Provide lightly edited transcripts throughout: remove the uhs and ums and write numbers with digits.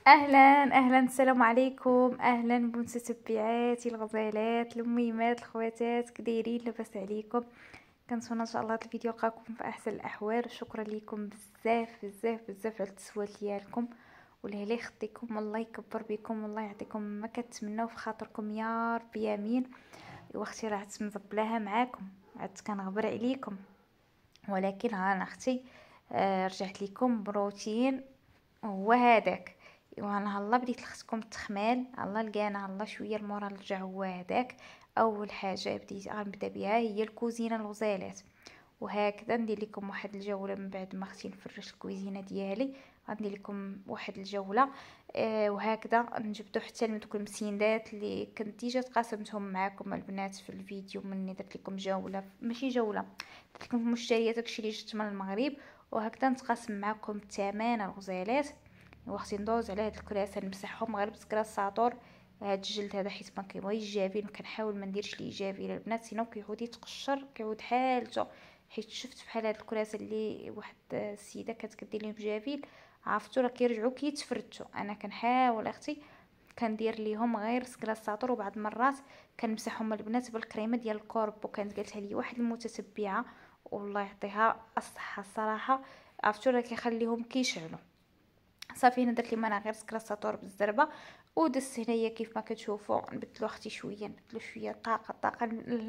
اهلا السلام عليكم، اهلا بمتتبعاتي الغزالات المهمات الخواتات، كدايرين؟ لاباس عليكم؟ كنتمنى ان شاء الله هذا الفيديو يلقاكم في احسن الاحوال. وشكرا لكم بزاف على التسوال ديالكم، واللي يخطيكم الله يكبر بكم والله يعطيكم ما كتمناو في خاطركم يا ربي امين. واختي راه مزبلاها معاكم، عدت كنغبر عليكم، ولكن ها انا اختي رجعت لكم بروتين هو هذاك. ايوا انا هلا بديت لختكم التخمال، هلا لقينا هلا شويه المورال رجع هو هذاك. اول حاجه بديت غنبدا بها هي الكوزينه الغزالات، وهكذا ندير لكم واحد الجوله من بعد ما اختي نفرش الكوزينه ديالي. غندير لكم واحد الجوله وهكذا نجبدو حتى من دوك المسيندات اللي كنت ديجا تقاسمتهم معكم البنات في الفيديو. مني درت لكم جوله، ماشي جوله، درت لكم في مشتريات داكشي اللي جبت من المغرب، وهكذا نتقاسم معكم الثمن الغزالات. واختي ندوز على هاد الكراسه نمسحهم غير بسكراساطور. هاد الجلد هذا حيت ما كيبغيش جافين، وكنحاول ما نديرش ليه جافي للبنات سينو كيعود يتقشر كيعود حالته. حيت شفت بحال هاد الكراسه اللي واحد السيده كانت كدير لهم جافيل، عرفتوا راه كيرجعوا كيتفرتوا. انا كنحاول اختي كندير ليهم غير سكراساطور، وبعض المرات كنمسحهم البنات بالكريمه ديال الكورب. وكانت قالتها لي واحد المتتبعه والله يعطيها الصحه الصراحه، عرفتوا راه كيخليهم كيشعلوا. صافي هنا درت لي انا غير سكراساطور بالزربه، ودزت هنايا كيف ما كتشوفوا نبدلو اختي شويه، نبدلو شويه الطاقه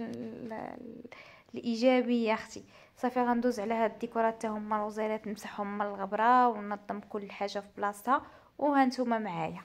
الايجابيه اختي. صافي غندوز على هاد الديكورات حتى هما الغزالات نمسحهم من الغبره وننظم كل حاجه في بلاصتها. وهانتوما معايا.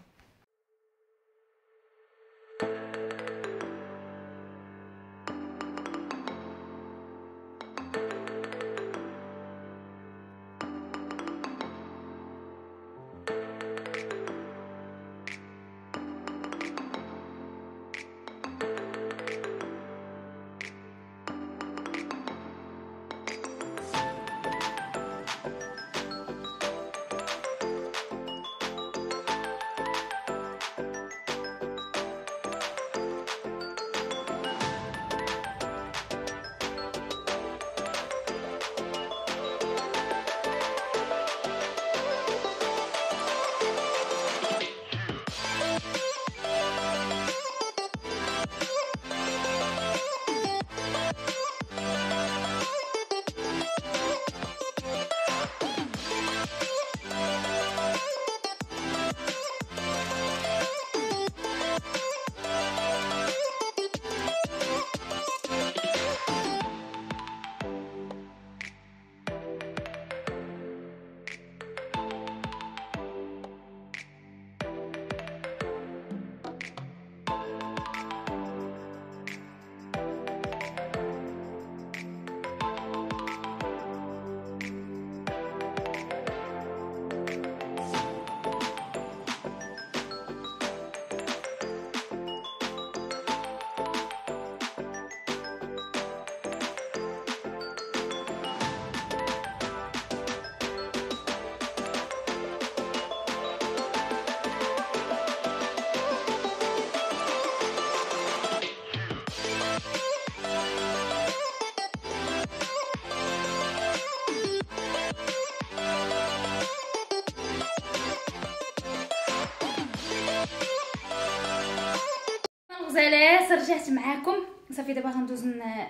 غزالات رجعت معاكم. صافي دابا غندوز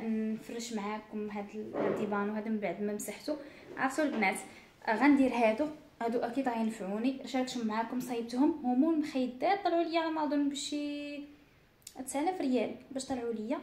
نفرش معاكم هاد الديبان وهذا من بعد ما مسحته. عرفتوا البنات غندير هادو اكيد غينفعوني. شاركتهم معاكم، صايبتهم هما المخيدات طلعوا لي على ما اظن بشي 9000 ريال باش طلعوا لي.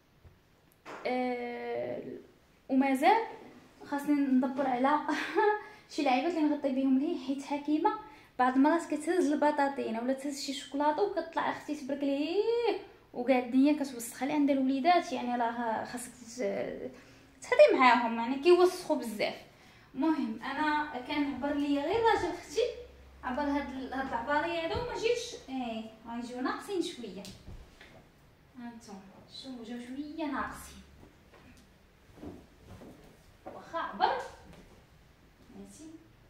ومازال خاصني ندبر على شي لعيبات اللي نغطي بهم ليه، حيت حكيمه بعض المرات كتهز البطاطين ولا تهز شي شوكولاطه وكتطلع اختي تبرك ليه وكاع الدنيا كتوسخ لي عند الوليدات. يعني راه خاصك تهضي معاهم، يعني كيوسخوا بزاف. المهم انا كان عبر لي غير راجل اختي عبر هاد العباريه هادو ما جيتش غيجيو ناقصين شويه. هانتوما شوفوا جاو شويه ناقصين، واخا عبر ماشي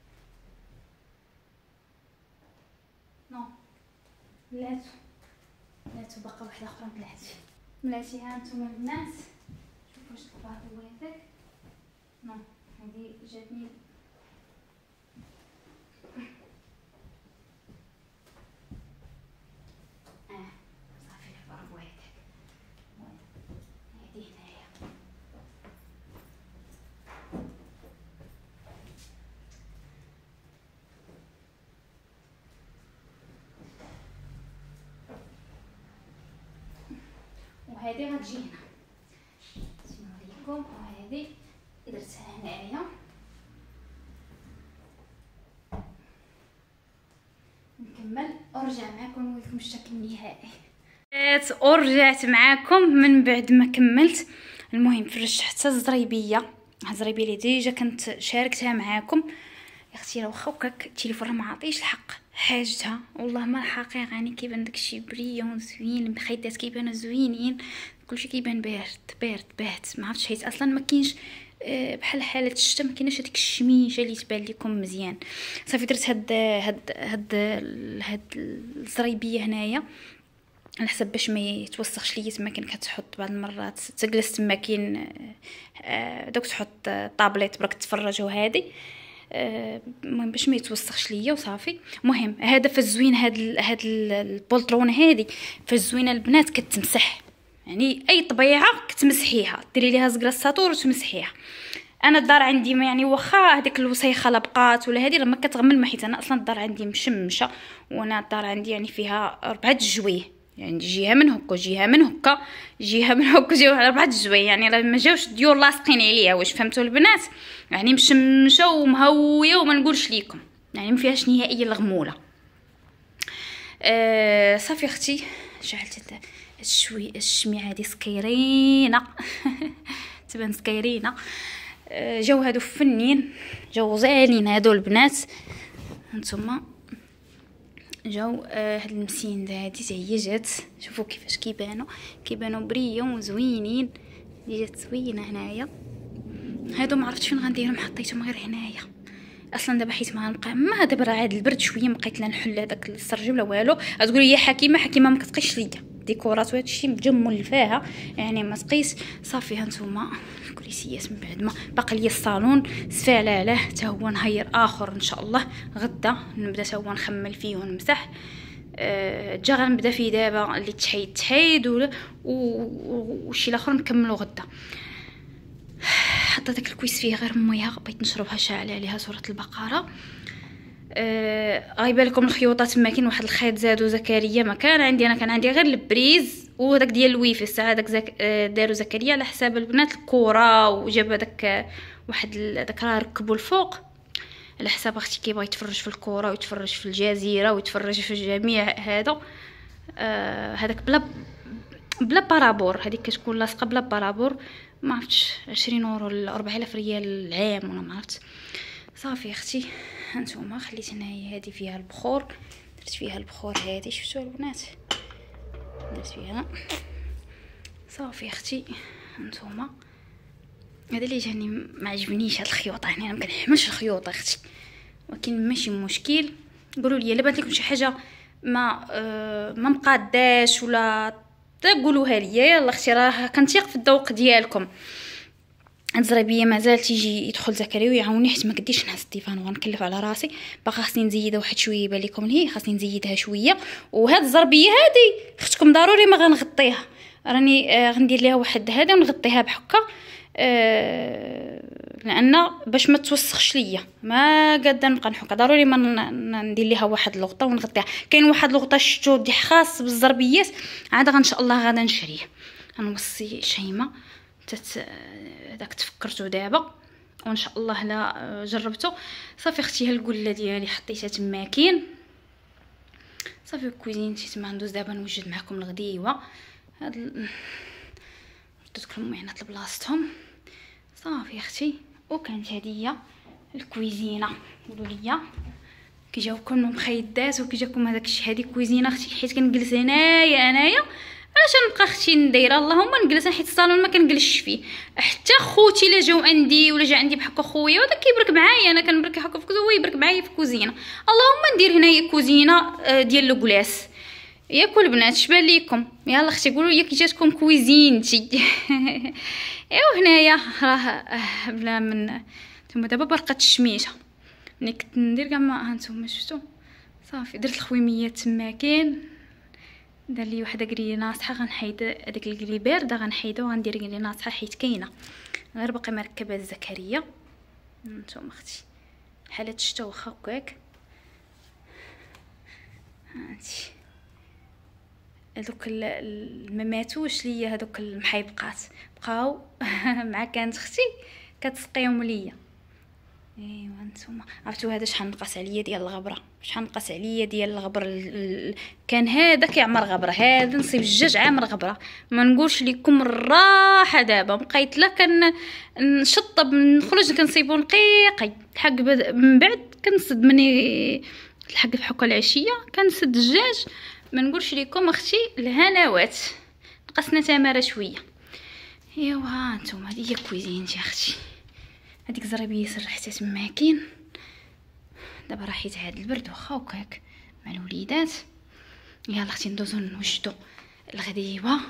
نو بلاتو باقا واحده اخرى بلاتي. هانتوما البنات شوفوا واش الباطي هذاك. نو هذه جاتني وهذه غتجي هنا نوريكم. وهذه درتها هنايا نكمل ورجع معكم ونوريكم الشكل النهائي. ورجعت معاكم من بعد ما كملت. المهم فرشت حتى الزريبيه اللي ديجا كنت شاركتها معاكم. يا اختي راه واخا هكاك التليفون راه ما عطيش الحق حاجتها، والله ما الحقيقه يعني كيبان داكشي بريون زوين، الخيطات كيبانوا زوينين، كلشي كيبان بارد باهت. ما عرفتش حيت اصلا ما كاينش بحال حاله الشتا، ما كايناش هذيك الشميشه اللي تبان لكم مزيان. صافي درت هاد الزريبيه هنايا على حسب باش ما يتوسخش ليا. تما كان كتحط بعض المرات تجلس تما كاين دوك تحط طابليت برك تفرج وهادي المهم باش ما يتوسخش ليا وصافي. المهم هذا فالزوين هاد البولطرون هادي فالزوينه البنات كتمسح، يعني اي طبيعه كتمسحيها ديري ليها زقله الساطور وتمسحيها. انا الدار عندي ما يعني واخا هذيك الوسيخه لا بقات ولا هذه راه ما كتغمل، ما حيت انا اصلا الدار عندي مشمشه، وانا الدار عندي يعني فيها 4 جويه، يعني جهه من هكا جهه من هكا جهه من هكا جهه 4 جويه، يعني راه ما جاوش ديور لاصقين عليها. واش فهمتوا البنات؟ يعني مشمشه ومهويه وما نقولش ليكم، يعني ما فيهاش نهائيا الغموله. صافي اختي شعلت الشميعه هذه سكيرينه تبان سكيرينه. جاو هادو فنين، جاو زالين هادو البنات. هانتوما جاو هاد المسيند هادي حتى هي جات، شوفوا كيفاش كيبانوا بريون وزوينين. جات زوينه هنايا. هادو ما عرفتش فين غنديرهم، حطيتهم غير هنايا اصلا. دابا حيت ما غنبقى ما دابا راه عاد البرد شويه، ما بقيت لا نحل هذاك السرجي ولا والو. تقولي يا حكيمه ما كتقيش ليا ديكورات وهادشي مجمل فيها، يعني ما تقيس. صافي هانتوما الكريسيات من بعد ما باقي ليا الصالون سفالاله حتى هو نهير اخر ان شاء الله. غدا نبدا تا هو نخمل فيه ونمسح. جا غنبدا فيه دابا اللي تحيد وشي الاخر نكملو غدا. حطيت داك الكويس فيه غير ميها، بغيت نشربها شاعله عليها سوره البقره. غايبه لكم الخيوطات تما كاين واحد الخيط زادو زكريا ما كان عندي، انا كان عندي غير البريز وداك ديال الويفي. الساعه داك داروا زكريا على حساب البنات الكره، وجاب داك واحد داك راه ركبوا الفوق على حساب اختي كيبغي يتفرج في الكره ويتفرج في الجزيره ويتفرج في جميع هذا. هذاك بلا بارابور، هذيك كتكون لاصقه بلا بارابور، ما عرفتش 20 اورو ولا 4000 ريال العام ولا ما عرفت. صافي اختي هانتوما خليت هنايا هذه فيها البخور، درت فيها البخور هذه شفتوا البنات، درت فيها. صافي اختي هانتوما هذا اللي جاني ما عجبنيش هاد الخيوط، يعني انا ما كنحملش الخيوط اختي، ولكن ماشي مشكل. قولوا لي الا بانت لكم شي حاجه ما مقاداش ولا تقولوها لي. يلا اختي راه كنثيق في الذوق ديالكم. الزريبيه مازال تيجي يدخل زكريا ويعاوني حيت ما قديش نهز الطيفان وغنكلف على راسي. باقا خاصني نزيدها واحد شويه، يبان لكم لهي خاصني نزيدها شويه. وهاد الزربيه هادي اختكم ضروري ما غنغطيها، راني غندير ليها واحد هذا ونغطيها بحكه لان باش ما توسخش ليا، ما قاده نبقى نحكها. ضروري ما ندير ليها واحد لغطه ونغطيها. كاين واحد لغطه شفتو دي خاص بالزربيات عاد ان شاء الله غادا نشريه. غنوصي شيماء داك تفكرتو دابا وان شاء الله لا جربته. صافي اختي ها القله ديالي حطيتها تما كاين. صافي الكوزينتي تما ندوز دابا نوجد معكم الغديوه. هاد ردت لكم المعينات لبلاصتهم. صافي اختي وكانت هديه الكويزينه. قولوا لي كيجاوكم مخيدات وكيجاكم هذاك الشيء. هذه كويزينه اختي حيت كنجلس انايا اش نبقى اختي ندير، اللهم نجلس حيت الصالون ما كنجلسش فيه. حتى خوتي لا جاو عندي ولا جا عندي بحكا خويا ودا كيبرك معايا، انا كنبرك هكا في كوزينه ويبرك معايا في كوزينه. اللهم ندير هنايا كوزينه ديال الكلاس. ياكل بنات شبان ليكم؟ يلا اختي قولوا لي كي جاتكم كويزينتي ايوا هنايا راه بلا من ثم دابا برقه الشميشه ملي كنت ندير كاع ما هانتوما شفتوا. صافي درت الخويميات تما كاين. دار لي وحده قريه ناصحه، غنحيد هذاك الكلي بارده غنحيدو وغندير قريه ناصحه حيت كاينه غير باقي مركبه الزكريا. هانتوما اختي حاله الشتا واخا هكاك هانتي هذوك المماتوش ليا، هذوك المحيبقات بقاو مع كانت اختي كتسقيهم ليا. ايوا نتوما عرفتوا هذا شحال نقص عليا ديال الغبره، شحال نقص عليا ديال الغبر كان هذا كيعمر غبره، هذا نصيب الجاج عامر غبره. ما نقولش لكم الراحه دابا بقيت لا نشطب نخرج كنصيبو نقيقي الحق من بعد كنسد مني الحق بحكا العشيه كنسد الدجاج. ما نقولش لكم اختي الهنوات نقصنا تماره شويه. ايوا ها نتوما هذه هي كويزينتي اختي، هذيك زريبيه سرحتها تما كاين. دابا راه حيت هاد البرد واخا وكاك مع الوليدات. يلا اختي ندوزو نوجدو الغديوه.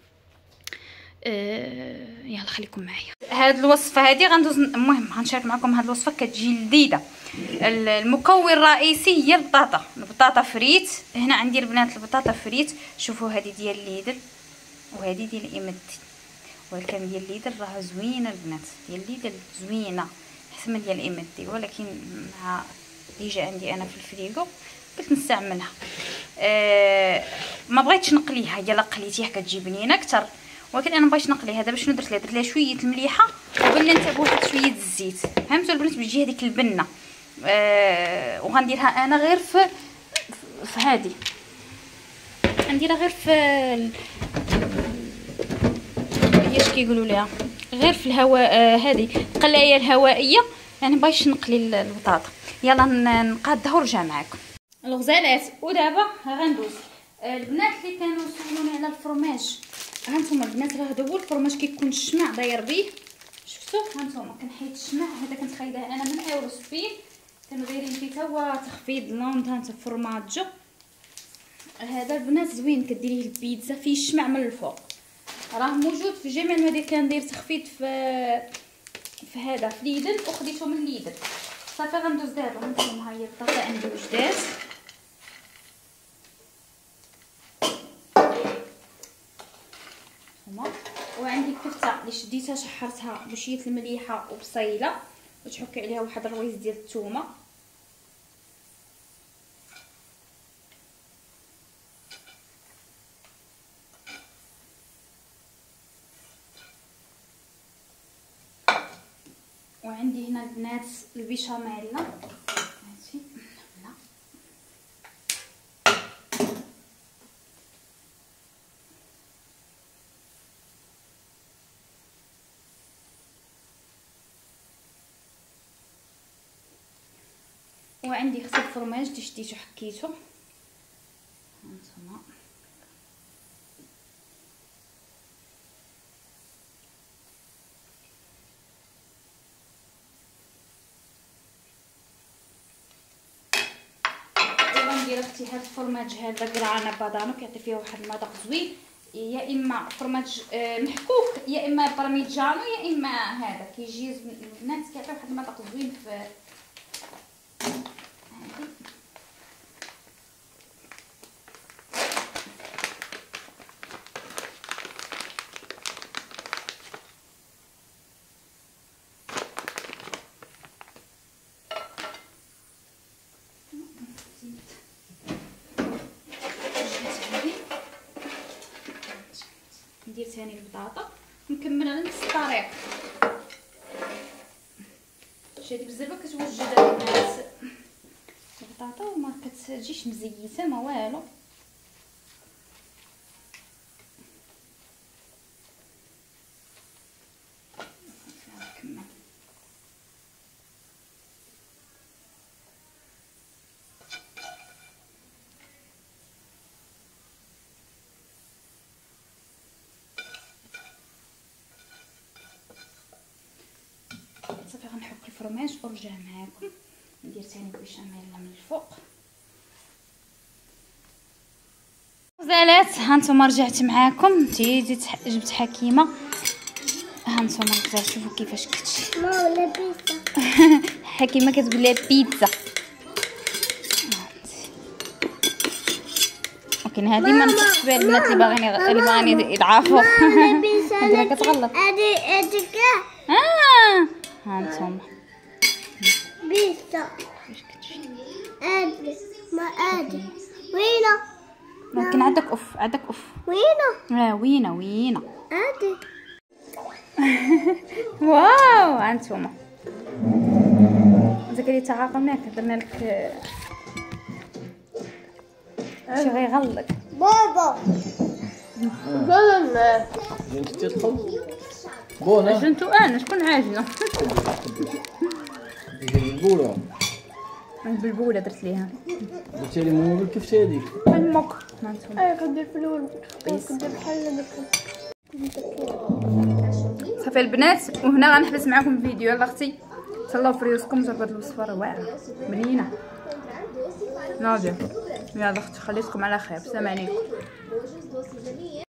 يلا خليكم معايا. هاد الوصفه هادي غندوز المهم غنشارك معكم. هاد الوصفه كتجي لذيذه. المكون الرئيسي هي البطاطا فريت. هنا عندي البنات البطاطا فريت، شوفوا هذه ديال ليدل وهذه ديال ايمدي، ولكن ديال ليدل راه زوينه البنات، ديال ليدل زوينه احسن من ديال ايمدي، ولكن مع ديجا عندي انا في الفريغو قلت نستعملها. ما بغيتش نقليها، هي لا قليتيها كتجي بنينه اكثر، ولكن انا بغيت نقليها. دابا شنو درت لها شويه المليحه وبلة نتا بواحد شويه الزيت، فهمتوا البنات، بتجي هذيك البنه. وغنديرها انا غير في هذه، غنديرها غير في اش كيقولوا ليها، غير في الهواء. هذه القلايه الهوائيه، يعني بغيتش نقلي البطاطا. يلا نقادها ونرجع معكم الغزالات. ودابا غندوز البنات اللي كانوا سولوني على الفرماج. هانتوما البنات راه هذا هو الفرماج كيكون الشمع داير بيه، شفتوا؟ هانتوما كنحيد الشمع، هذا كنت خايداه انا من اول سبيل، كانوا دايرين فيه تا هو تخفيض لوند. هانتا فرماجو هذا البنات زوين، كديريه البيتزا فيه الشمع من الفوق، راه موجود في جميع المدن. كندير تخفيض في هذا في ليدل، وخديته من ليدل. صافي غندوز دابا. هانتوما ها هي البطاطا عندي وجدات. وعندي كفته اللي شديتها شحرتها بشويه المليحه وبصيله، وتحكي عليها واحد الرويز ديال الثومه. وعندي هنا البنات البيشاميل. هاتي لا وعندي خص الفرماج اللي شديتو حكيتو. هانتوما غندير اختي هاد الفرماج هذا قرعانه بادانو كيعطي فيه واحد المذاق زوين، يا اما فرماج محكوك، يا اما برميجانو، يا اما هذا كيجي البنات كيعطي واحد المذاق زوين في هذه. ندير ثاني البطاطا نكملها نفس الطريقه. هذه بالزربه كتوجد البنات البطاطا وما كتجيش مزيته ما والو. صافي غنحك الفرماج ونرجع معاكم. ندير ثاني البيشاميل من الفوق. غزالات هانتوما رجعت معاكم، جيت جبت حكيمه. هانتوما الغزال شوفوا كيفاش كتجي. ماما ولا بيتزا. حكيمه كتقول لها بيتزا. ولكن هذه ما نثقش بها البنات اللي باغيين يضعفوا. هذه كتغلط. هذه هانتوما بيتزا. كيفاش كتجي؟ ما وينه ممكن عندك اوف وينه وينه عادي. واو هانتوما زكريا تعاقبناك درنا لك شي غيغلق بابا ظلم انت تدخل بونا عجنتو انا شكون عاجنه البوله بالبوله درت ليها درتي لي مو كيف هذيك امك هانتوما كندير في الاول كندير بحال صافي البنات وهنا غنحبس معكم الفيديو. يلا اختي تهلاو في ريوسكم. جربوا هاد الوصفه واعره بنينه ناضيه. يلا اختي خليتكم على خير. السلام عليكم.